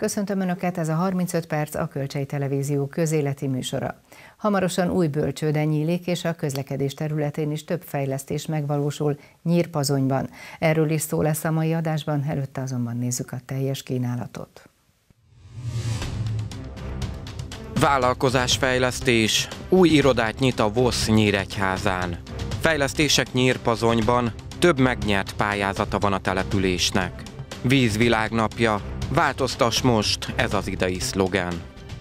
Köszöntöm Önöket, ez a 35 perc a Kölcsei Televízió közéleti műsora. Hamarosan új bölcsőde nyílik, és a közlekedés területén is több fejlesztés megvalósul Nyírpazonyban. Erről is szó lesz a mai adásban, előtte azonban nézzük a teljes kínálatot. Vállalkozásfejlesztés. Új irodát nyit a VOSZ Nyíregyházán. Fejlesztések Nyírpazonyban, több megnyert pályázata van a településnek. Víz világnapja. Változtass most, ez az idei szlogen.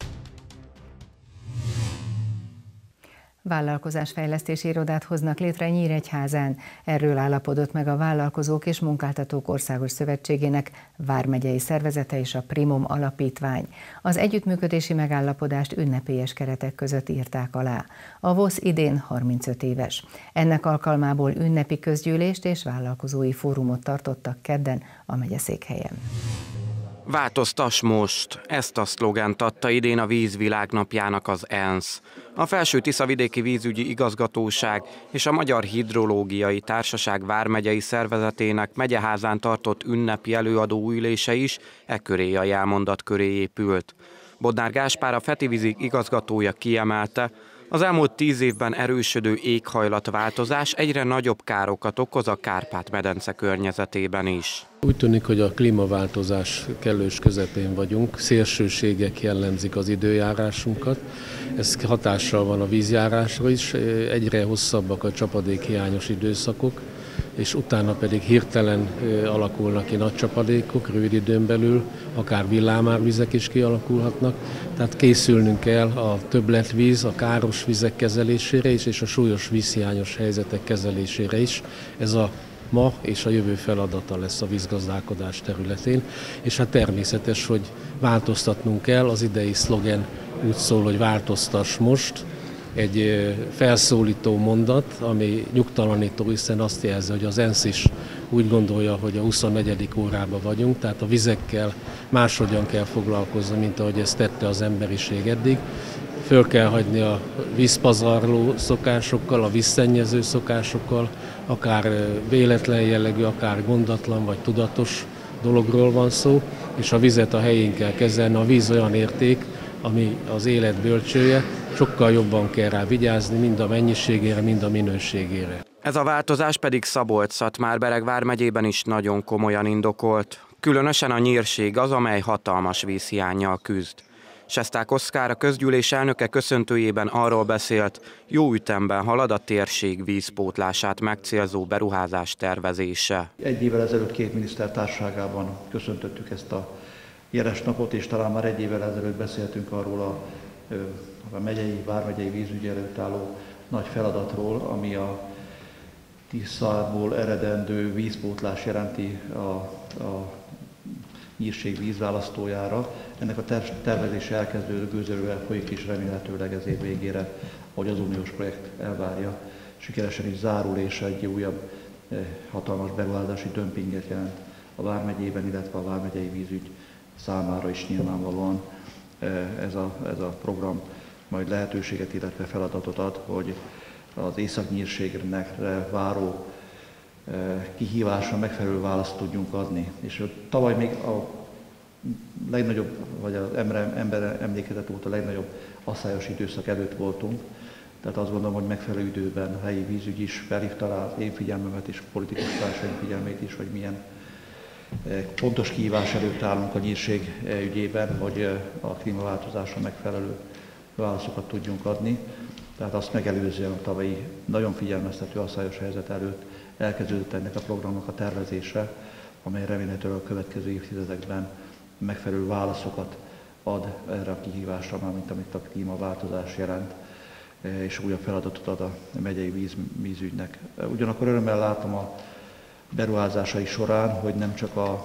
Vállalkozásfejlesztési irodát hoznak létre Nyíregyházán. Erről állapodott meg a Vállalkozók és Munkáltatók Országos Szövetségének vármegyei szervezete és a Primum Alapítvány. Az együttműködési megállapodást ünnepélyes keretek között írták alá. A VOSZ idén 35 éves. Ennek alkalmából ünnepi közgyűlést és vállalkozói fórumot tartottak kedden a megyeszékhelyen. Változtass most! Ezt a szlogent adta idén a Víz világnapjának az ENSZ. A Felső-Tiszavidéki Vízügyi Igazgatóság és a Magyar Hidrológiai Társaság vármegyei szervezetének Megyeházán tartott ünnepi előadó ülése is köré a jelmondat köré épült. Bodnár Gáspár, a Fetivízi igazgatója kiemelte, az elmúlt 10 évben erősödő éghajlatváltozás egyre nagyobb károkat okoz a Kárpát-medence környezetében is. Úgy tűnik, hogy a klímaváltozás kellős közepén vagyunk, szélsőségek jellemzik az időjárásunkat, ez hatással van a vízjárásra is, egyre hosszabbak a csapadékhiányos időszakok, és utána pedig hirtelen alakulnak ki nagy csapadékok, rövid időn belül, akár villámárvizek is kialakulhatnak. Tehát készülnünk kell a többletvíz, a káros vizek kezelésére is, és a súlyos vízhiányos helyzetek kezelésére is. Ez a ma és a jövő feladata lesz a vízgazdálkodás területén, és hát természetes, hogy változtatnunk kell, az idei szlogen úgy szól, hogy változtass most, egy felszólító mondat, ami nyugtalanító, hiszen azt jelzi, hogy az ENSZ is úgy gondolja, hogy a 24. órában vagyunk, tehát a vizekkel máshogyan kell foglalkozni, mint ahogy ezt tette az emberiség eddig. Föl kell hagyni a vízpazarló szokásokkal, a vízszennyező szokásokkal, akár véletlen jellegű, akár gondatlan vagy tudatos dologról van szó, és a vizet a helyén kell kezelni. A víz olyan érték, ami az élet bölcsője, sokkal jobban kell rá vigyázni, mind a mennyiségére, mind a minőségére. Ez a változás pedig Szabolcs-Szatmár-Bereg vármegyében is nagyon komolyan indokolt. Különösen a nyírség az, amely hatalmas vízhiánnyal küzd. Sesták Oszkár, a közgyűlés elnöke köszöntőjében arról beszélt, jó ütemben halad a térség vízpótlását megcélzó beruházás tervezése. Egy évvel ezelőtt 2 miniszter társaságában köszöntöttük ezt a jeles napot, és talán már egy évvel ezelőtt beszéltünk arról a vármegyei vízügy előtt álló nagy feladatról, ami a Tiszából eredendő vízpótlás jelenti a nyírség vízválasztójára. Ennek a tervezése elkezdődő gőzerővel folyik, és remélhetőleg ez év végére, ahogy az uniós projekt elvárja, sikeresen is zárul, és egy újabb hatalmas beruházási dömpinget jelent a vármegyében, illetve a vármegyei vízügy számára is nyilvánvalóan ez a program majd lehetőséget, illetve feladatot ad, hogy az északnyírségnek váró kihívásra megfelelő választ tudjunk adni. És tavaly még a legnagyobb, vagy az ember emlékezet óta a legnagyobb asszályos időszak előtt voltunk, tehát azt gondolom, hogy megfelelő időben a helyi vízügy is felhívta az én figyelmemet és politikus társaim figyelmét is, hogy milyen pontos kihívás előtt állunk a nyírség ügyében, hogy a klímaváltozásra megfelelő válaszokat tudjunk adni. Tehát azt megelőzően a tavalyi nagyon figyelmeztető asszályos helyzet előtt elkezdődött ennek a programnak a tervezése, amely remélhetőleg a következő évtizedekben megfelelő válaszokat ad erre a kihívásra, mármint amit a klímaváltozás jelent, és újabb feladatot ad a megyei vízügynek. Ugyanakkor örömmel látom a beruházásai során, hogy nem csak a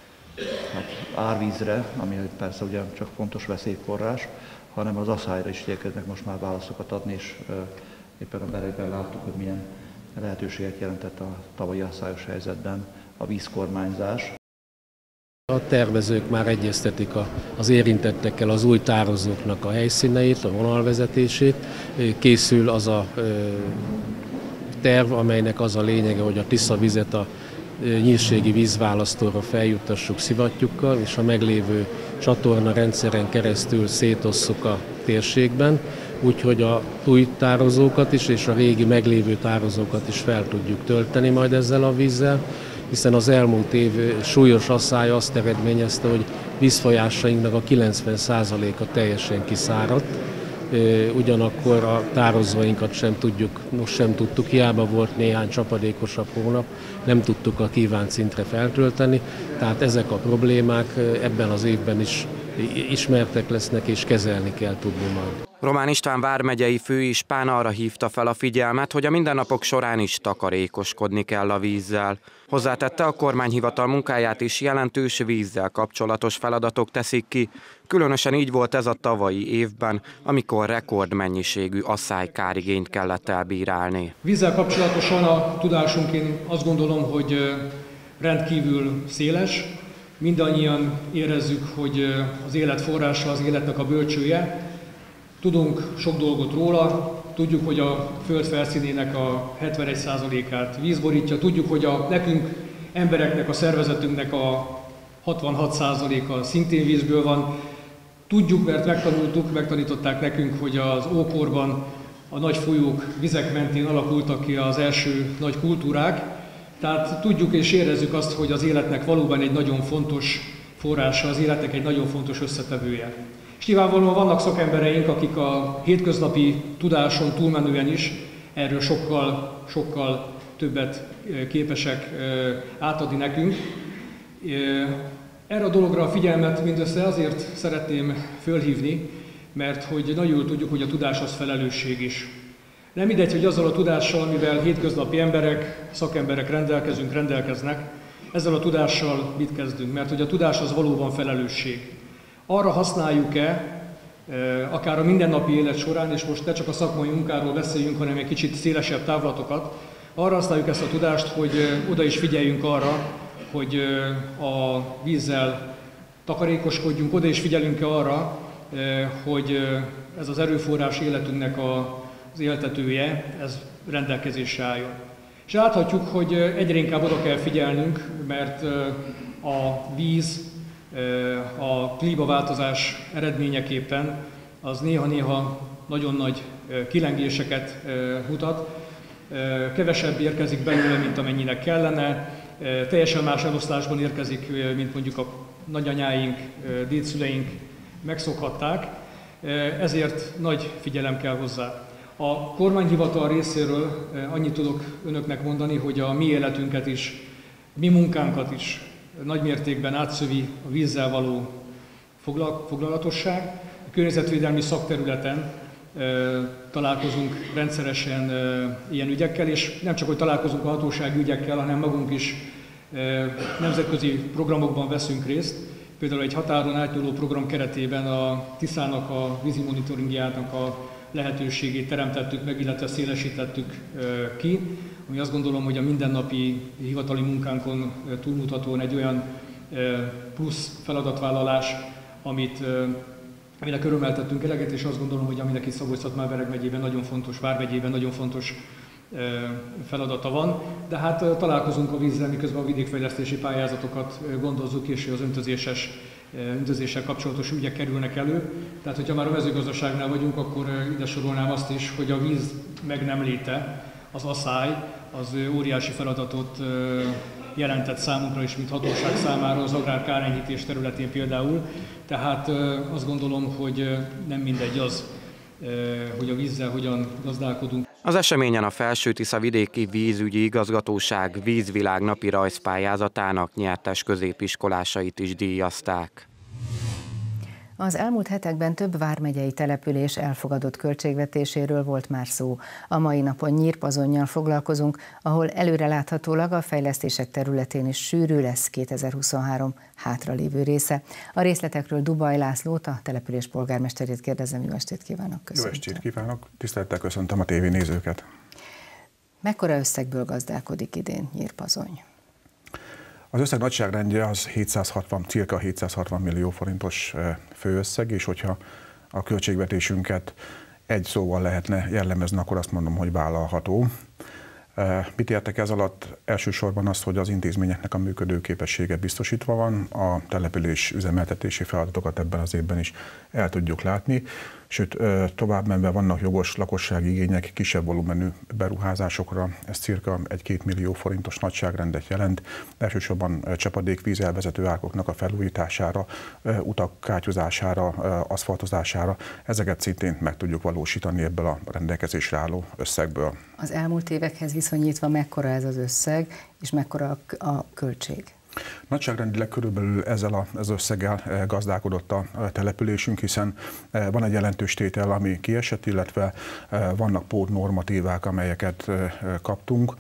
árvízre, ami persze ugye csak fontos veszélyforrás, hanem az asszályra is igyekeznek most már válaszokat adni, és éppen a Beregben láttuk, hogy milyen lehetőséget jelentett a tavalyi asszályos helyzetben a vízkormányzás. A tervezők már egyeztetik az érintettekkel az új tározóknak a helyszíneit, a vonalvezetését. Készül az a terv, amelynek az a lényege, hogy a Tisza vizet a nyírségi vízválasztóra feljuttassuk szivattyúkkal, és a meglévő csatorna rendszeren keresztül szétosszuk a térségben, úgyhogy a új tározókat is és a régi meglévő tározókat is fel tudjuk tölteni majd ezzel a vízzel, hiszen az elmúlt év súlyos asszály azt eredményezte, hogy vízfolyásainknak a 90%-a teljesen kiszáradt, ugyanakkor a tározóinkat sem tudtuk, hiába volt néhány csapadékosabb hónap, nem tudtuk a kívánt szintre feltölteni, tehát ezek a problémák ebben az évben is ismertek lesznek és kezelni kell tudni majd. Román István vármegyei főispán arra hívta fel a figyelmet, hogy a mindennapok során is takarékoskodni kell a vízzel. Hozzátette, a kormányhivatal munkáját is jelentős vízzel kapcsolatos feladatok teszik ki. Különösen így volt ez a tavalyi évben, amikor rekordmennyiségű asszálykárigényt kellett elbírálni. Vízzel kapcsolatosan a tudásunk, én azt gondolom, hogy rendkívül széles. Mindannyian érezzük, hogy az élet forrása, az életnek a bölcsője. Tudunk sok dolgot róla, tudjuk, hogy a föld felszínének a 71%-át víz borítja, tudjuk, hogy nekünk, embereknek, a szervezetünknek a 66%-a szintén vízből van. Tudjuk, mert megtanították nekünk, hogy az ókorban a nagy folyók, vizek mentén alakultak ki az első nagy kultúrák. Tehát tudjuk és érezzük azt, hogy az életnek valóban egy nagyon fontos forrása, az életnek egy nagyon fontos összetevője. És nyilvánvalóan vannak szakembereink, akik a hétköznapi tudáson túlmenően is erről sokkal többet képesek átadni nekünk. Erre a dologra a figyelmet mindössze azért szeretném fölhívni, mert hogy nagyon jól tudjuk, hogy a tudás az felelősség is. Nem mindegy, hogy azzal a tudással, amivel hétköznapi emberek, szakemberek rendelkeznek, ezzel a tudással mit kezdünk, mert hogy a tudás az valóban felelősség. Arra használjuk-e, akár a mindennapi élet során, és most ne csak a szakmai munkáról beszéljünk, hanem egy kicsit szélesebb távlatokat, arra használjuk ezt a tudást, hogy oda is figyeljünk arra, hogy a vízzel takarékoskodjunk, oda is figyelünk arra, hogy ez az erőforrás életünknek az éltetője, ez rendelkezésre álljon. És láthatjuk, hogy egyre inkább oda kell figyelnünk, mert a víz a klímaváltozás eredményeképpen az néha-néha nagyon nagy kilengéseket mutat. Kevesebb érkezik belőle, mint amennyinek kellene, teljesen más eloszlásban érkezik, mint mondjuk a nagyanyáink, dédszüleink megszokhatták, ezért nagy figyelem kell hozzá. A kormányhivatal részéről annyit tudok önöknek mondani, hogy a mi életünket is, mi munkánkat is nagymértékben átszövi a vízzel való foglalatosság. A környezetvédelmi szakterületen találkozunk rendszeresen ilyen ügyekkel, és nem csak, hogy találkozunk a hatósági ügyekkel, hanem magunk is nemzetközi programokban veszünk részt. Például egy határon átnyúló program keretében a Tiszának a vízi monitoringjának a lehetőségét teremtettük meg, illetve szélesítettük ki, ami azt gondolom, hogy a mindennapi hivatali munkánkon túlmutatóan egy olyan plusz feladatvállalás, aminek örömmel tettünk eleget, és azt gondolom, hogy aminek itt Szabolcs-Szatmár-Bereg megyében nagyon fontos, vármegyében nagyon fontos feladata van. De hát találkozunk a vízzel, miközben a vidékfejlesztési pályázatokat gondozzuk, és az öntözéssel kapcsolatos ügyek kerülnek elő. Tehát, hogyha már a mezőgazdaságnál vagyunk, akkor ide sorolnám azt is, hogy a víz meg nem léte, az asszály, az óriási feladatot jelentett számunkra is, mint hatóság számára az agrárkárenyhítés területén például. Tehát azt gondolom, hogy nem mindegy az, hogy a vízzel hogyan gazdálkodunk. Az eseményen a Felső-Tisza-vidéki vízügyi igazgatóság vízvilágnapi rajzpályázatának nyertes középiskolásait is díjazták. Az elmúlt hetekben több vármegyei település elfogadott költségvetéséről volt már szó. A mai napon Nyírpazonnyal foglalkozunk, ahol előreláthatólag a fejlesztések területén is sűrű lesz 2023 hátralévő része. A részletekről Dubaj Lászlót, a település polgármesterét kérdezem. Jó estét kívánok! Köszöntöm. Jó estét kívánok! Tisztelettel köszöntöm a tévénézőket! Mekkora összegből gazdálkodik idén Nyírpazony? Az összeg nagyságrendje az cirka 760 millió forintos főösszeg, és hogyha a költségvetésünket egy szóval lehetne jellemezni, akkor azt mondom, hogy vállalható. Mit értek ez alatt? Elsősorban azt, hogy az intézményeknek a működőképessége biztosítva van, a település üzemeltetési feladatokat ebben az évben is el tudjuk látni, sőt tovább menve vannak jogos lakossági igények kisebb volumenű beruházásokra, ez cirka 1-2 millió forintos nagyságrendet jelent, elsősorban csapadékvíz elvezető árkoknak a felújítására, utak kátyúzására, aszfaltozására, ezeket szintén meg tudjuk valósítani ebből a rendelkezésre álló összegből. Az elmúlt évekhez viszonyítva mekkora ez az összeg, és mekkora a költség? Nagyságrendileg körülbelül ezzel az összeggel gazdálkodott a településünk, hiszen van egy jelentős tétel, ami kiesett, illetve vannak pótnormatívák, amelyeket kaptunk.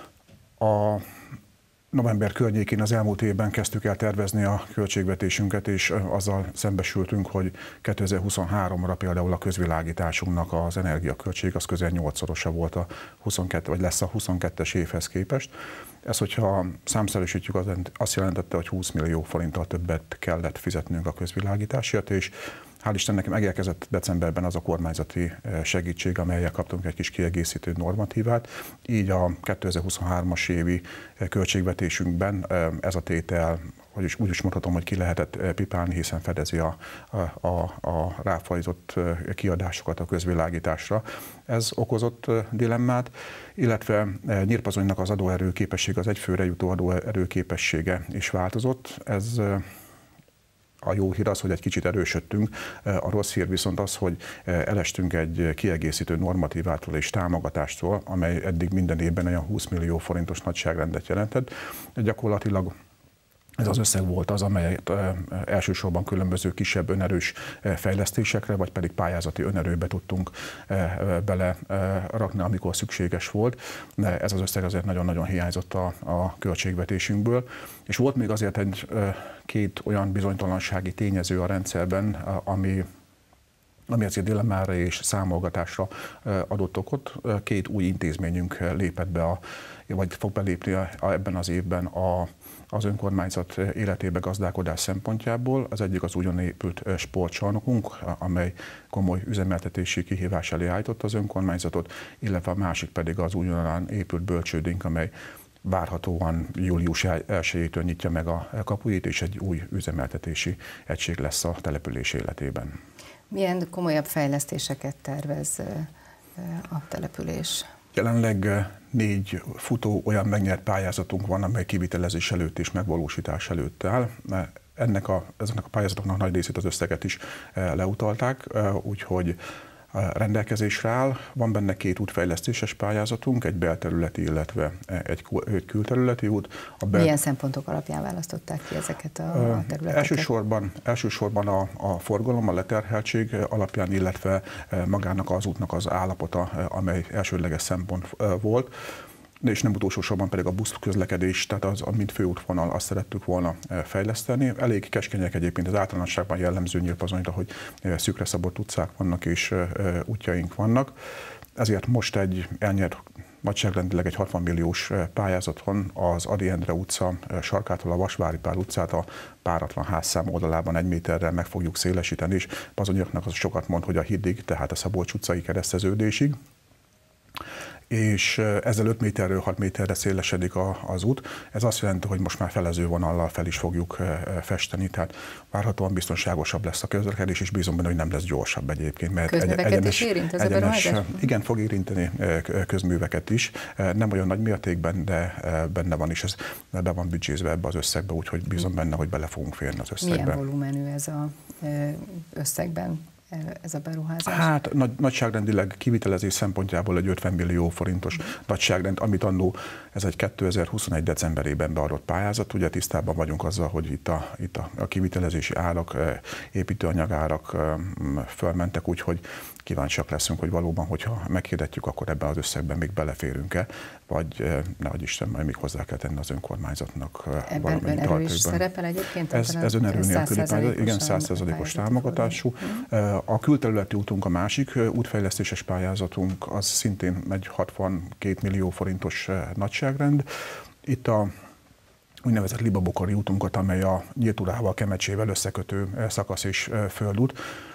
A november környékén az elmúlt évben kezdtük el tervezni a költségvetésünket, és azzal szembesültünk, hogy 2023-ra például a közvilágításunknak az energiaköltség az közel 8-szorosa volt a 22, vagy lesz a 22-es évhez képest. Ez, hogyha számszerűsítjük, az azt jelentette, hogy 20 millió forinttal többet kellett fizetnünk a közvilágításért, és hál' Istennek megérkezett decemberben az a kormányzati segítség, amellyel kaptunk egy kis kiegészítő normatívát. Így a 2023-as évi költségvetésünkben ez a tétel, vagyis úgy is mondhatom, hogy ki lehetett pipálni, hiszen fedezi a ráfajzott kiadásokat a közvilágításra. Ez okozott dilemmát, illetve Nyírpazonynak az adóerőképesség, az egyfőre jutó adóerőképessége is változott. Ez a jó hír az, hogy egy kicsit erősödtünk, a rossz hír viszont az, hogy elestünk egy kiegészítő normatívától és támogatástól, amely eddig minden évben olyan 20 millió forintos nagyságrendet jelentett. Gyakorlatilag ez az összeg volt az, amelyet elsősorban különböző kisebb önerős fejlesztésekre, vagy pedig pályázati önerőbe tudtunk bele rakni, amikor szükséges volt. De ez az összeg azért nagyon-nagyon hiányzott a költségvetésünkből. És volt még azért két olyan bizonytalansági tényező a rendszerben, ami azért dilemmára és számolgatásra adott okot. Két új intézményünk lépett be, vagy fog belépni ebben az évben az önkormányzat életébe gazdálkodás szempontjából. Az egyik az újonnan épült sportcsarnokunk, amely komoly üzemeltetési kihívás elé állította az önkormányzatot, illetve a másik pedig az újonnan épült bölcsődénk, amely várhatóan július 1-től nyitja meg a kapuit, és egy új üzemeltetési egység lesz a település életében. Milyen komolyabb fejlesztéseket tervez a település? Jelenleg 4 futó olyan megnyert pályázatunk van, amely kivitelezés előtt és megvalósítás előtt áll. Ezeknek a pályázatoknak nagy részét az összeget is leutalták, úgyhogy rendelkezésre áll. Van benne 2 útfejlesztéses pályázatunk, egy belterületi, illetve egy külterületi út. Milyen szempontok alapján választották ki ezeket a területeket? Elsősorban a forgalom, a leterheltség alapján, illetve magának az útnak az állapota, amely elsődleges szempont volt. És nem utolsó sorban pedig a buszközlekedés, tehát mint főútvonal azt szerettük volna fejleszteni. Elég keskenyek egyébként az általánosságban jellemző Nyírpazonyra, hogy szűkre szabott utcák vannak és útjaink vannak. Ezért most egy elnyert nagyságrendileg egy 60 milliós pályázaton az Ady Endre utca sarkától a Vasvári Pál utcát a páratlan házszám oldalában 1 méterrel meg fogjuk szélesíteni, és Pazonyoknak az sokat mond, hogy a Hídig, tehát a Szabolcs utcai kereszteződésig. És ezzel 5 méterről 6 méterre szélesedik az út. Ez azt jelenti, hogy most már felező vonallal fel is fogjuk festeni, tehát várhatóan biztonságosabb lesz a közlekedés, és bízom benne, hogy nem lesz gyorsabb egyébként. Mert közműveket is érint ez a beruházás? Igen, fog érinteni közműveket is. Nem olyan nagy mértékben, de benne van is, ez be van büdzsézve ebbe az összegbe, úgyhogy bízom benne, hogy bele fogunk férni az összegbe. Milyen volumenű ez az összegben? Ez a beruházás? Hát nagyságrendileg kivitelezés szempontjából egy 50 millió forintos nagyságrend, amit annó ez egy 2021. decemberében beadott pályázat. Ugye tisztában vagyunk azzal, hogy itt a kivitelezési árak, építőanyagárak fölmentek, úgyhogy kíváncsiak leszünk, hogy valóban, hogyha meghirdetjük, akkor ebben az összegben még beleférünk-e, vagy nehogy Isten, majd még hozzá kell tenni az önkormányzatnak. Ebben önerő is szerepel egyébként? Ez önerő nélküli, igen, 100%-os támogatású. A külterületi útunk a másik útfejlesztéses pályázatunk, az szintén egy 62 millió forintos nagyságrend. Itt a úgynevezett Libabokori útunkat, amely a Nyíltúrával, Kemecsével összekötő szakasz és földút.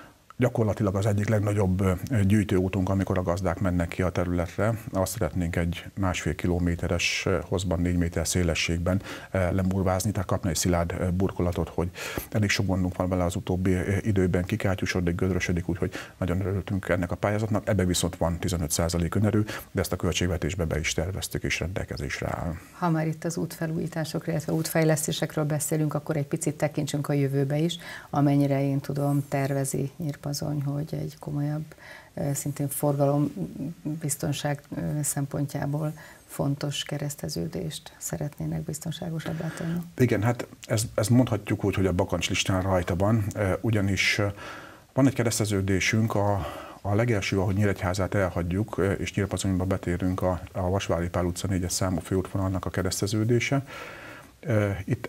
gyakorlatilag az egyik legnagyobb gyűjtőútunk, amikor a gazdák mennek ki a területre. Azt szeretnénk egy 1,5 kilométeres hosszban, 4 méter szélességben lemurvázni, tehát kapni egy szilárd burkolatot, hogy elég sok gondunk van vele az utóbbi időben, kikátyusodik, gödrösödik, úgyhogy nagyon örültünk ennek a pályázatnak. Ebben viszont van 15% önerő, de ezt a költségvetésbe be is terveztük és rendelkezésre áll. Ha már itt az útfelújításokról, illetve útfejlesztésekről beszélünk, akkor egy picit tekintsünk a jövőbe is, amennyire én tudom, tervezi Nyírpazony, hogy egy komolyabb, szintén forgalombiztonság szempontjából fontos kereszteződést szeretnének biztonságosabbá tenni. Igen, hát ezt mondhatjuk úgy, hogy a bakancslistán rajta van, ugyanis van egy kereszteződésünk, a legelső, ahogy Nyíregyházát elhagyjuk, és Nyírpazonyba betérünk a Vasvári Pál utca 4-es számú főútvonalnak a kereszteződése. Itt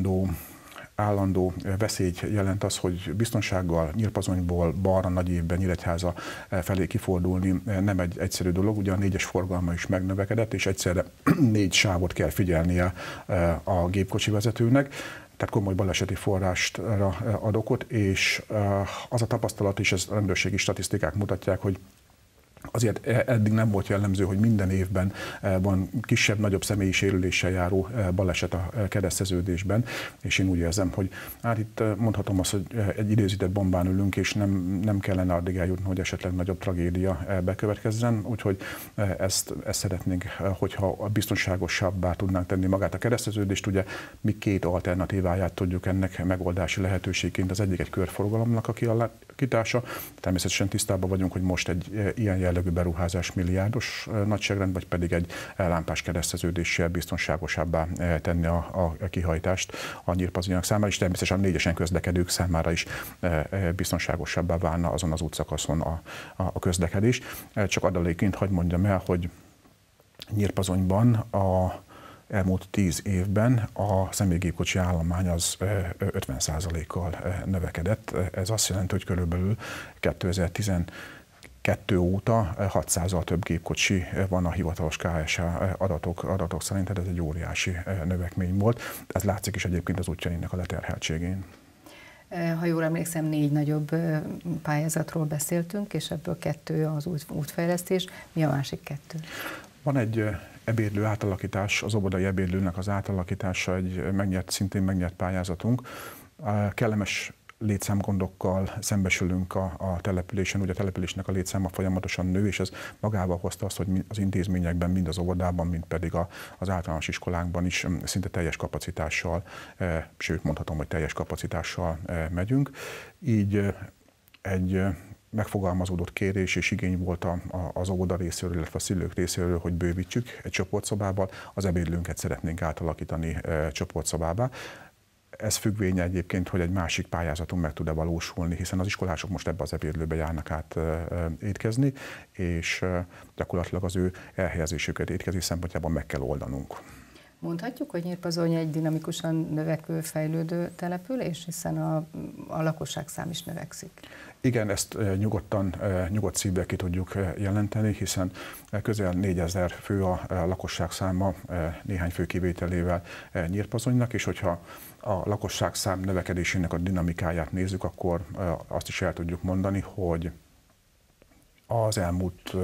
állandó veszélyt jelent az, hogy biztonsággal Nyírpazonyból balra nagy évben Nyíregyháza felé kifordulni nem egy egyszerű dolog, ugye a 4-es forgalma is megnövekedett, és egyszerre 4 sávot kell figyelnie a gépkocsi vezetőnek, tehát komoly baleseti forrásra ad okot, és az a tapasztalat és az rendőrségi statisztikák mutatják, hogy azért eddig nem volt jellemző, hogy minden évben van kisebb-nagyobb személyi sérüléssel járó baleset a kereszteződésben, és én úgy érzem, hogy hát itt mondhatom azt, hogy egy időzített bombán ülünk, és nem kellene addig eljutni, hogy esetleg nagyobb tragédia bekövetkezzen, úgyhogy ezt szeretnénk, hogyha biztonságosabbá tudnánk tenni magát a kereszteződést. Ugye mi 2 alternatíváját tudjuk ennek megoldási lehetőségként, az egyik egy körforgalomnak a kialakítása. Természetesen tisztában vagyunk, hogy most egy ilyen jellegű beruházás milliárdos nagyságrend, vagy pedig egy lámpás kereszteződéssel biztonságosabbá tenni a kihajtást a nyírpazonyak számára, és természetesen a 4-esen közlekedők számára is biztonságosabbá válna azon az útszakaszon a közlekedés. Csak adalékként hadd mondjam el, hogy Nyírpazonyban elmúlt 10 évben a személygépkocsi állomány az 50%-kal növekedett. Ez azt jelenti, hogy körülbelül 2012 óta 600-al több gépkocsi van a hivatalos KSH adatok szerint, ez egy óriási növekmény volt. Ez látszik is egyébként az útjainknak a leterheltségén. Ha jól emlékszem, 4 nagyobb pályázatról beszéltünk, és ebből 2 az útfejlesztés. Mi a másik 2? Van egy ebédlő átalakítás, az óvodai ebédlőnek az átalakítása, egy szintén megnyert pályázatunk. Kellemes létszámgondokkal szembesülünk a településen, ugye a településnek a létszáma folyamatosan nő, és ez magával hozta azt, hogy az intézményekben, mind az óvodában, mind pedig az általános iskolákban is szinte teljes kapacitással, sőt mondhatom, hogy teljes kapacitással megyünk. Így egy megfogalmazódott kérés és igény volt az óvoda részéről, illetve a szülők részéről, hogy bővítsük egy csoportszobával, az ebédlőnket szeretnénk átalakítani csoportszobába. Ez függvénye egyébként, hogy egy másik pályázaton meg tud-e valósulni, hiszen az iskolások most ebbe az ebédlőbe járnak át étkezni, és gyakorlatilag az ő elhelyezésüket étkezés szempontjából meg kell oldanunk. Mondhatjuk, hogy Nyírpazony egy dinamikusan növekvő, fejlődő település, hiszen a lakosságszám is növekszik. Igen, ezt nyugodt szívvel ki tudjuk jelenteni, hiszen közel 4000 fő a lakosságszáma, néhány fő kivételével Nyírpazonynak, és hogyha a lakosságszám növekedésének a dinamikáját nézzük, akkor azt is el tudjuk mondani, hogy az elmúlt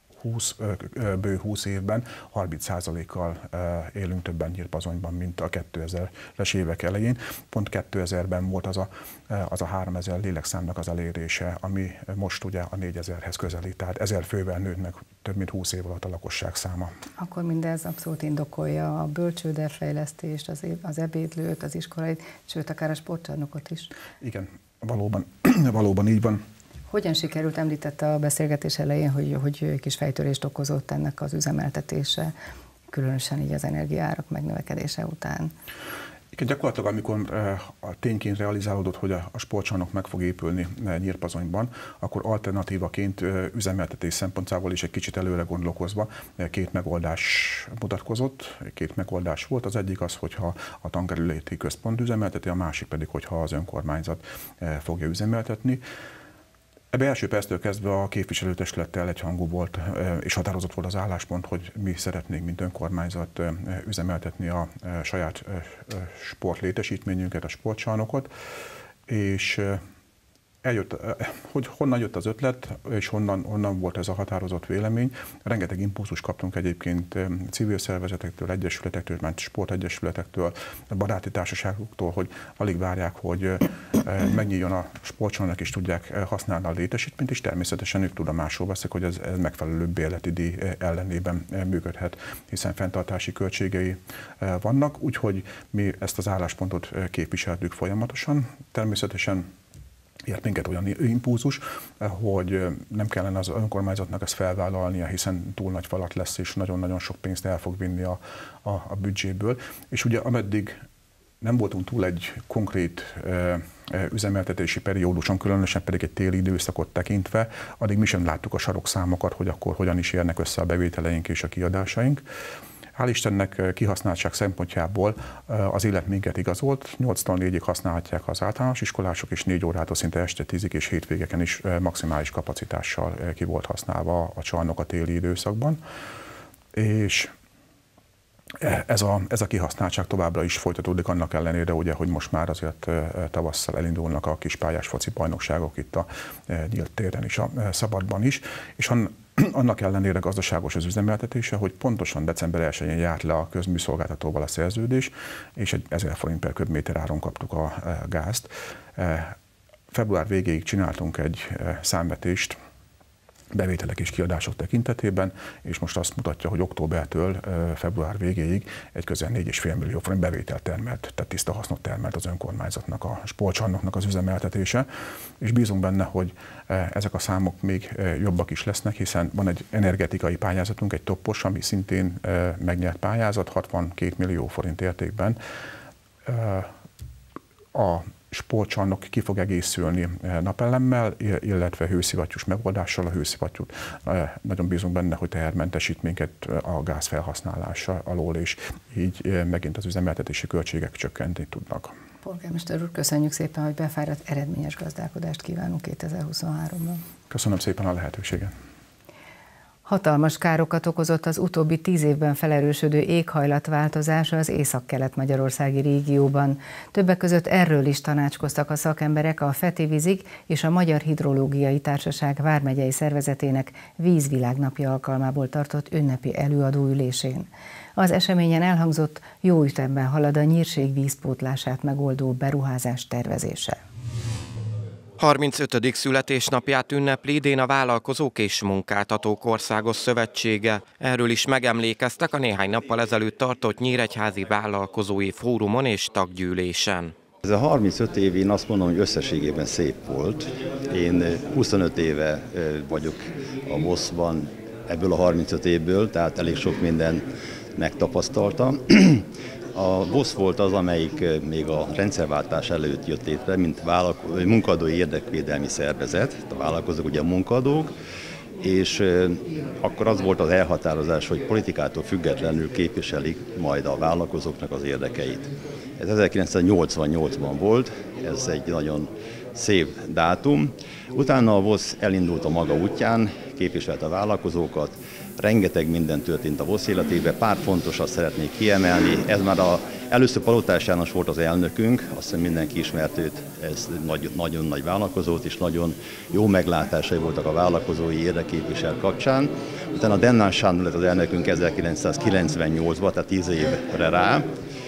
bő 20 évben 30%-kal élünk többen Nyírpazonyban, mint a 2000-es évek elején. Pont 2000-ben volt az a 3000 lélekszámnak az elérése, ami most ugye a 4000-hez közelít, tehát 1000 fővel nőtt meg több mint 20 év alatt a lakosság száma. Akkor mindez abszolút indokolja a bölcsődefejlesztést, az ebédlőt, az iskolait, sőt akár a sportcsarnokot is. Igen, valóban így van. Hogyan sikerült, említette a beszélgetés elején, hogy kis fejtörést okozott ennek az üzemeltetése, különösen így az energiaárak megnövekedése után? Igen, gyakorlatilag amikor a tényként realizálódott, hogy a sportcsarnok meg fog épülni Nyírpazonyban, akkor alternatívaként üzemeltetés szempontjából is egy kicsit előre gondolkozva 2 megoldás mutatkozott, 2 megoldás volt. Az egyik az, hogyha a tankerületi központ üzemelteti, a másik pedig, hogyha az önkormányzat fogja üzemeltetni. Ebbe első perctől kezdve a képviselőtestülettel egyhangú volt, és határozott volt az álláspont, hogy mi szeretnénk, mint önkormányzat üzemeltetni a saját sportlétesítményünket, a sportcsarnokot, és eljött, hogy honnan jött az ötlet, és honnan volt ez a határozott vélemény. Rengeteg impulzus kaptunk egyébként civil szervezetektől, egyesületektől, sportegyesületektől, baráti társaságoktól, hogy alig várják, hogy megnyíljon a sportcsarnok, és tudják használni a létesítményt, és természetesen ők tudomásul veszek, hogy ez megfelelő bérleti díj ellenében működhet, hiszen fenntartási költségei vannak, úgyhogy mi ezt az álláspontot képviseltük folyamatosan. Természetesen ért minket olyan impulzus, hogy nem kellene az önkormányzatnak ezt felvállalnia, hiszen túl nagy falat lesz, és nagyon-nagyon sok pénzt el fog vinni a büdzséből. És ugye ameddig nem voltunk túl egy konkrét üzemeltetési perióduson, különösen pedig egy téli időszakot tekintve, addig mi sem láttuk a sarokszámokat, hogy akkor hogyan is érnek össze a bevételeink és a kiadásaink. Hál' Istennek kihasználtság szempontjából az élet minket igazolt. 8-tól 4-ig használhatják az általános iskolások, és 4 órától szinte este 10-ig és hétvégeken is maximális kapacitással ki volt használva a csarnok a téli időszakban. És ez a kihasználtság továbbra is folytatódik, annak ellenére, ugye, hogy most már azért tavasszal elindulnak a kispályás foci bajnokságok itt a nyílt téren is, a szabadban is, és annak ellenére gazdaságos az üzemeltetése, hogy pontosan december 1-én járt le a közműszolgáltatóval a szerződés, és egy 1000 forint per köbméter áron kaptuk a gázt. Február végéig csináltunk egy számvetést bevételek és kiadások tekintetében, és most azt mutatja, hogy októbertől február végéig egy közel 4,5 millió forint bevételt termelt, tehát tiszta hasznot termelt az önkormányzatnak, a sportcsarnoknak az üzemeltetése, és bízunk benne, hogy ezek a számok még jobbak is lesznek, hiszen van egy energetikai pályázatunk, egy toppos, ami szintén megnyert pályázat, 62 millió forint értékben. A sportcsarnok ki fog egészülni napellemmel, illetve hőszivattyús megoldással. A hőszivattyút nagyon bízunk benne, hogy tehermentesít minket a gáz felhasználása alól, és így megint az üzemeltetési költségek csökkenteni tudnak. Polgármester úr, köszönjük szépen, hogy befáradt, eredményes gazdálkodást kívánunk 2023-ban. Köszönöm szépen a lehetőséget. Hatalmas károkat okozott az utóbbi 10 évben felerősödő éghajlatváltozás az észak-kelet-magyarországi régióban. Többek között erről is tanácskoztak a szakemberek a Feti Vízig és a Magyar Hidrológiai Társaság vármegyei szervezetének Vízvilágnapja alkalmából tartott ünnepi előadóülésén. Az eseményen elhangzott, jó ütemben halad a nyírség vízpótlását megoldó beruházás tervezése. 35. születésnapját ünnepli idén a Vállalkozók és Munkáltatók Országos Szövetsége. Erről is megemlékeztek a néhány nappal ezelőtt tartott Nyíregyházi Vállalkozói Fórumon és Taggyűlésen. Ez a 35 év, én azt mondom, hogy összességében szép volt. Én 25 éve vagyok a VOSZ-ban ebből a 35 évből, tehát elég sok mindent megtapasztaltam. A VOSZ volt az, amelyik még a rendszerváltás előtt jött létre, mint munkaadói érdekvédelmi szervezet, a vállalkozók ugye a munkaadók, és akkor az volt az elhatározás, hogy politikától függetlenül képviselik majd a vállalkozóknak az érdekeit. Ez 1988-ban volt, ez egy nagyon szép dátum. Utána a VOSZ elindult a maga útján, képviselte a vállalkozókat, rengeteg minden történt a VOSZ életében, pár fontosat szeretnék kiemelni. Ez már először Palotás János volt az elnökünk, azt hiszem mindenki ismert őt, ez nagyon nagy vállalkozót, és nagyon jó meglátásai voltak a vállalkozói érdekképvisel kapcsán. Utána Dennán Sándor lett az elnökünk 1998-ban, tehát 10 évre rá,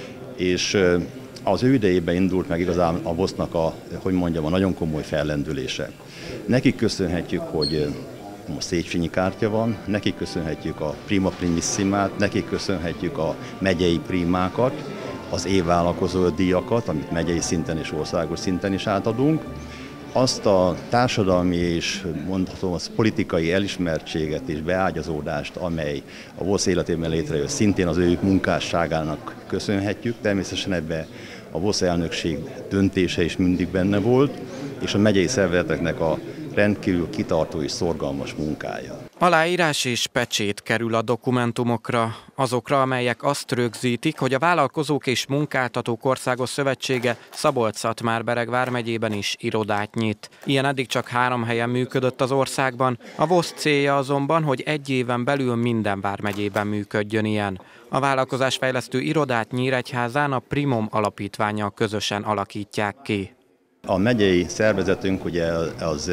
és az ő idejében indult meg igazán a VOSZ-nak a nagyon komoly fellendülése. Nekik köszönhetjük, hogy most Széchenyi kártya van, nekik köszönhetjük a Prima Primissimát, nekik köszönhetjük a megyei primákat, az évvállalkozó díjakat, amit megyei szinten és országos szinten is átadunk. Azt a társadalmi és mondhatom az politikai elismertséget és beágyazódást, amely a VOSZ életében létrejött, szintén az ő munkásságának köszönhetjük. Természetesen ebbe a VOSZ elnökség döntése is mindig benne volt, és a megyei szervezeteknek a rendkívül kitartó és szorgalmas munkája. Aláírás és pecsét kerül a dokumentumokra, azokra, amelyek azt rögzítik, hogy a Vállalkozók és Munkáltatók Országos Szövetsége Szabolcs-Szatmár-Bereg vármegyében is irodát nyit. Ilyen eddig csak 3 helyen működött az országban, a VOSZ célja azonban, hogy 1 éven belül minden vármegyében működjön ilyen. A vállalkozásfejlesztő irodát Nyíregyházán a Primom alapítvánnyal közösen alakítják ki. A megyei szervezetünk ugye az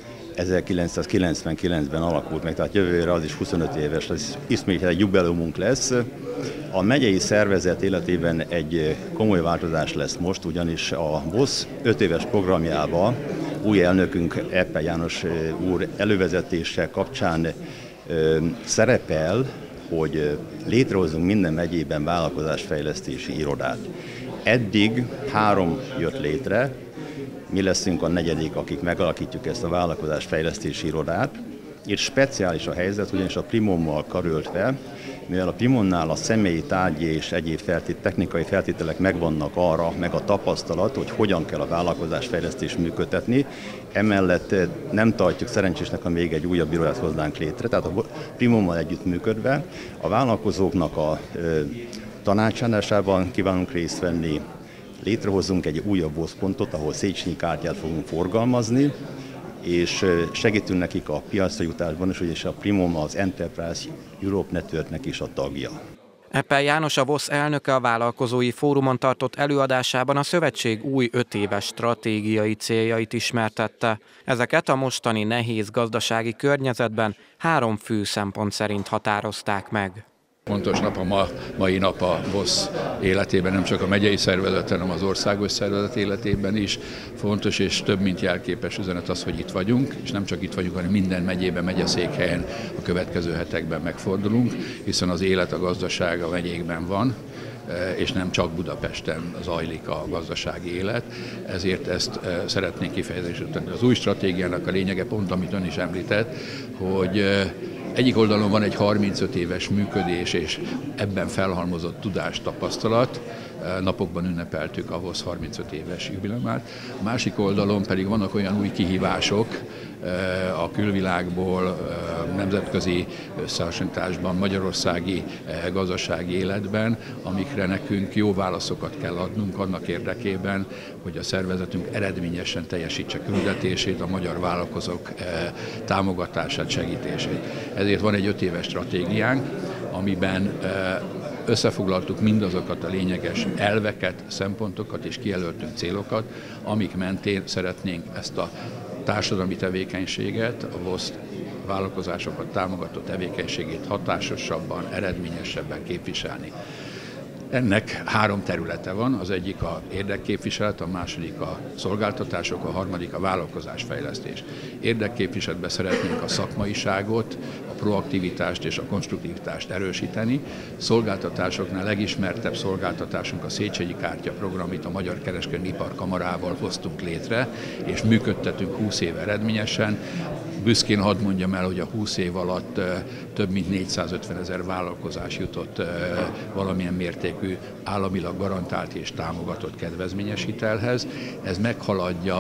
1999-ben alakult meg, tehát jövőre az is 25 éves, ez ismét egy jubileumunk lesz. A megyei szervezet életében egy komoly változás lesz most, ugyanis a VOSZ 5 éves programjában új elnökünk Eppel János úr elővezetése kapcsán szerepel, hogy létrehozunk minden megyében vállalkozásfejlesztési irodát. Eddig 3 jött létre, mi leszünk a 4., akik megalakítjuk ezt a vállalkozásfejlesztési irodát. Itt speciális a helyzet, ugyanis a Primommal karöltve, mivel a Primonnál a személyi, tárgyi és egyéb technikai feltételek megvannak arra, meg a tapasztalat, hogy hogyan kell a vállalkozásfejlesztést működtetni, emellett nem tartjuk szerencsésnek, ha még egy újabb irodát hoznánk létre. Tehát a Primommal együttműködve a vállalkozóknak a tanácsadásában kívánunk részt venni, létrehozunk egy újabb VOSZ-pontot, ahol Széchenyi kártyát fogunk forgalmazni, és segítünk nekik a piacra jutásban is, és a Primom az Enterprise Europe Networknek is a tagja. Eppel János, a VOSZ elnöke a vállalkozói fórumon tartott előadásában a szövetség új 5 éves stratégiai céljait ismertette. Ezeket a mostani nehéz gazdasági környezetben 3 fő szempont szerint határozták meg. Fontos nap a mai nap a VOSZ életében, nem csak a megyei szervezet, hanem az országos szervezet életében is. Fontos és több mint jelképes üzenet az, hogy itt vagyunk, és nem csak itt vagyunk, hanem minden megyében, megyeszékhelyen a következő hetekben megfordulunk, hiszen az élet, a gazdaság a megyékben van, és nem csak Budapesten zajlik a gazdasági élet, ezért ezt szeretnénk kifejezésre tenni. Az új stratégiának a lényege pont, amit ön is említett, hogy egyik oldalon van egy 35 éves működés és ebben felhalmozott tudás, tapasztalat, napokban ünnepeltük a VOSZ 35 éves jubileumát, a másik oldalon pedig vannak olyan új kihívások a külvilágból, nemzetközi összehasonlításban, magyarországi gazdasági életben, amikre nekünk jó válaszokat kell adnunk annak érdekében, hogy a szervezetünk eredményesen teljesítse küldetését, a magyar vállalkozók támogatását, segítését. Ezért van egy 5 éves stratégiánk, amiben összefoglaltuk mindazokat a lényeges elveket, szempontokat és kijelöltünk célokat, amik mentén szeretnénk ezt a társadalmi tevékenységet, a VOSZ vállalkozásokat támogató tevékenységét hatásosabban, eredményesebben képviselni. Ennek 3 területe van, az egyik a érdekképviselet, a második a szolgáltatások, a harmadik a vállalkozásfejlesztés. Érdekképviseletben szeretnénk a szakmaiságot, a proaktivitást és a konstruktivitást erősíteni. Szolgáltatásoknál legismertebb szolgáltatásunk a Széchenyi kártya program, amit a Magyar Kereskedelmi Iparkamarával hoztunk létre, és működtetünk 20 éve eredményesen. Büszkén hadd mondjam el, hogy a 20 év alatt több mint 450 000 vállalkozás jutott valamilyen mértékű államilag garantált és támogatott kedvezményes hitelhez. Ez meghaladja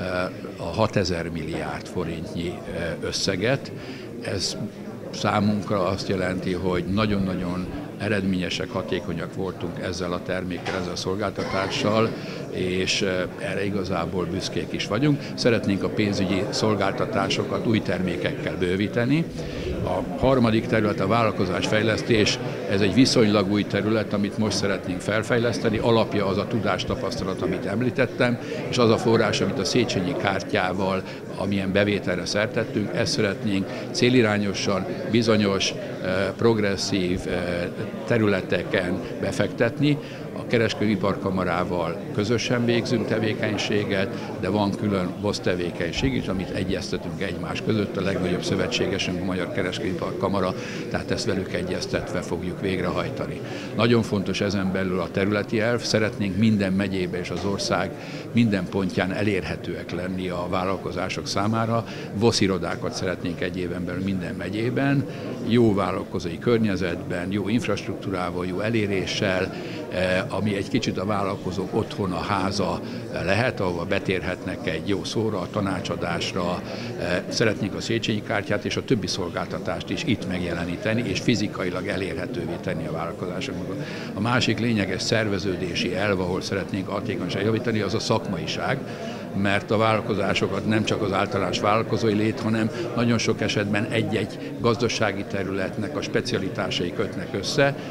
a 6000 milliárd forintnyi összeget. Ez számunkra azt jelenti, hogy nagyon-nagyon eredményesek, hatékonyak voltunk ezzel a termékkel, ezzel a szolgáltatással, és erre igazából büszkék is vagyunk. Szeretnénk a pénzügyi szolgáltatásokat új termékekkel bővíteni. A harmadik terület a vállalkozásfejlesztés, ez egy viszonylag új terület, amit most szeretnénk felfejleszteni. Alapja az a tudástapasztalat, amit említettem, és az a forrás, amit a Széchenyi kártyával, amilyen bevételre szert tettünk, ezt szeretnénk célirányosan, bizonyos, progresszív területeken befektetni. A Kereskedelmi Iparkamarával közösen végzünk tevékenységet, de van külön VOSZ tevékenység is, amit egyeztetünk egymás között. A legnagyobb szövetségesünk a Magyar Kereskedelmi Iparkamara, tehát ezt velük egyeztetve fogjuk végrehajtani. Nagyon fontos ezen belül a területi elv, szeretnénk minden megyébe és az ország minden pontján elérhetőek lenni a vállalkozások számára. VOSZ irodákat szeretnénk egy éven belül minden megyében, jó vállalkozói környezetben, jó infrastruktúrával, jó eléréssel, ami egy kicsit a vállalkozók otthona, háza lehet, ahova betérhetnek egy jó szóra, a tanácsadásra. Szeretnénk a Széchenyi kártyát és a többi szolgáltatást is itt megjeleníteni, és fizikailag elérhetővé tenni a vállalkozásoknak. A másik lényeges szerveződési elv, ahol szeretnénk hatékonyságot javítani, az a szakmaiság, mert a vállalkozásokat nem csak az általános vállalkozói lét, hanem nagyon sok esetben egy-egy gazdasági területnek a specialitásai kötnek össze.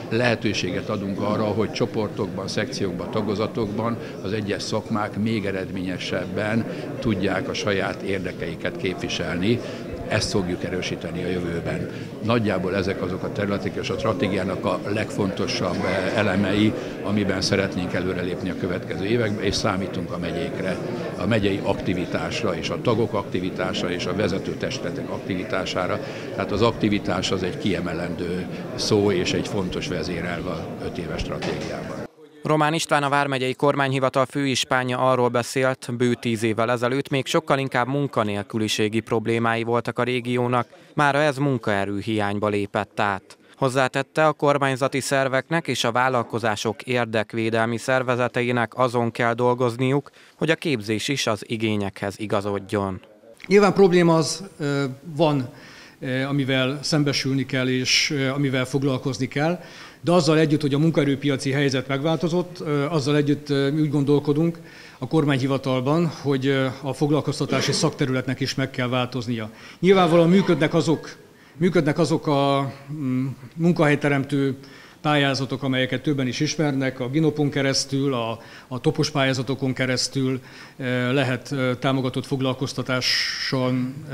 lehetőséget adunk arra, hogy csoportokban, szekciókban, tagozatokban az egyes szakmák még eredményesebben tudják a saját érdekeiket képviselni. Ezt fogjuk erősíteni a jövőben. Nagyjából ezek azok a területek és a stratégiának a legfontosabb elemei, amiben szeretnénk előrelépni a következő években, és számítunk a megyékre, a megyei aktivitásra, és a tagok aktivitására, és a vezetőtestületek aktivitására. Tehát az aktivitás az egy kiemelendő szó, és egy fontos vezérelv a 5 éves stratégiában. Román István, a vármegyei kormányhivatal főispánja arról beszélt, bő 10 évvel ezelőtt még sokkal inkább munkanélküliségi problémái voltak a régiónak, mára ez munkaerő hiányba lépett át. Hozzátette, a kormányzati szerveknek és a vállalkozások érdekvédelmi szervezeteinek azon kell dolgozniuk, hogy a képzés is az igényekhez igazodjon. Nyilván probléma az van, amivel szembesülni kell és amivel foglalkozni kell, de azzal együtt, hogy a munkaerőpiaci helyzet megváltozott, azzal együtt mi úgy gondolkodunk a kormányhivatalban, hogy a foglalkoztatási szakterületnek is meg kell változnia. Nyilvánvalóan működnek azok a munkahelyteremtő pályázatok, amelyeket többen is ismernek, a Ginopon keresztül, a topos pályázatokon keresztül lehet támogatott foglalkoztatással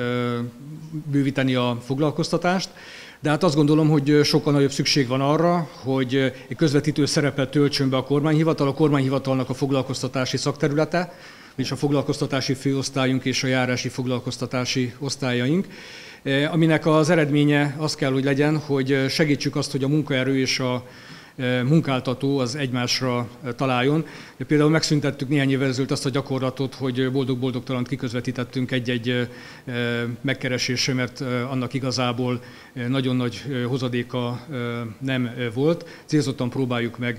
bővíteni a foglalkoztatást. De hát azt gondolom, hogy sokkal nagyobb szükség van arra, hogy egy közvetítő szerepet töltsön be a kormányhivatalnak a foglalkoztatási szakterülete, és a foglalkoztatási főosztályunk és a járási foglalkoztatási osztályaink, aminek az eredménye az kell, hogy legyen, hogy segítsük azt, hogy a munkaerő és a munkáltató az egymásra találjon. Például megszüntettük néhány évvel ezelőtt azt a gyakorlatot, hogy boldog-boldogtalant kiközvetítettünk egy-egy megkeresésre, mert annak igazából nagyon nagy hozadéka nem volt. Célzottan próbáljuk meg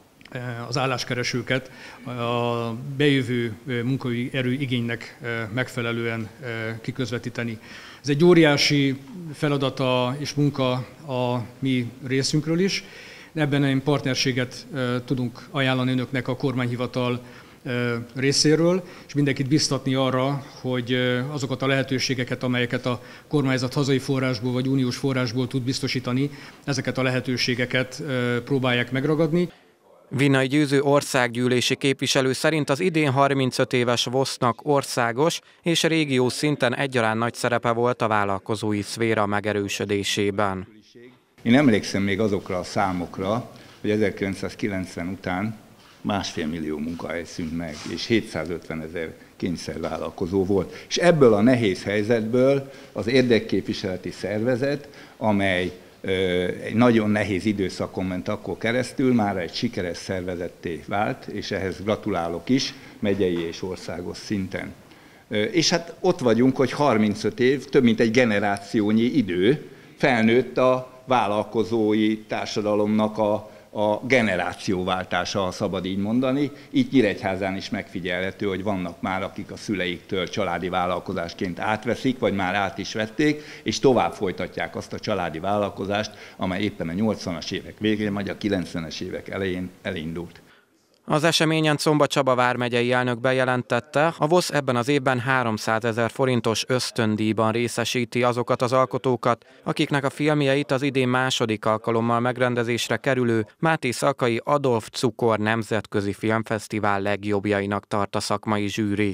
az álláskeresőket a bejövő munkaerő igénynek megfelelően kiközvetíteni. Ez egy óriási feladata és munka a mi részünkről is. Ebben egy partnerséget tudunk ajánlani önöknek a kormányhivatal részéről, és mindenkit biztatni arra, hogy azokat a lehetőségeket, amelyeket a kormányzat hazai forrásból vagy uniós forrásból tud biztosítani, ezeket a lehetőségeket próbálják megragadni. Vinnai Győző országgyűlési képviselő szerint az idén 35 éves VOSZ-nak országos és régiós szinten egyaránt nagy szerepe volt a vállalkozói szféra megerősödésében. Én emlékszem még azokra a számokra, hogy 1990 után 1,5 millió munkahely szűnt meg, és 750 000 kényszervállalkozó volt. És ebből a nehéz helyzetből az érdekképviseleti szervezet, amely egy nagyon nehéz időszakon ment akkor keresztül, már egy sikeres szervezetté vált, és ehhez gratulálok is, megyei és országos szinten. És hát ott vagyunk, hogy 35 év, több mint egy generációnyi idő, felnőtt a vállalkozói társadalomnak a generációváltása, ha szabad így mondani. Így Nyíregyházán is megfigyelhető, hogy vannak már, akik a szüleiktől családi vállalkozásként átveszik, vagy már át is vették, és tovább folytatják azt a családi vállalkozást, amely éppen a 80-as évek végén, vagy a 90-es évek elején elindult. Az eseményen Czomba Csaba vármegyei elnök bejelentette, a VOSZ ebben az évben 300 000 forintos ösztöndíjban részesíti azokat az alkotókat, akiknek a filmjeit az idén második alkalommal megrendezésre kerülő Máté Szalkai Adolf Cukor Nemzetközi Filmfesztivál legjobbjainak tart a szakmai zsűri.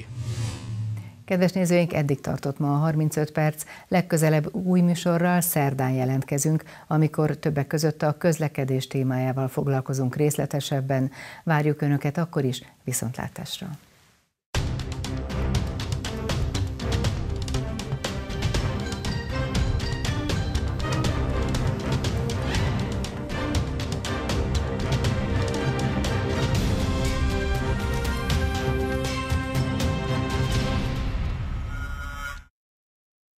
Kedves nézőink, eddig tartott ma a 35 perc. Legközelebb új műsorral szerdán jelentkezünk, amikor többek között a közlekedés témájával foglalkozunk részletesebben. Várjuk Önöket akkor is, viszontlátásra!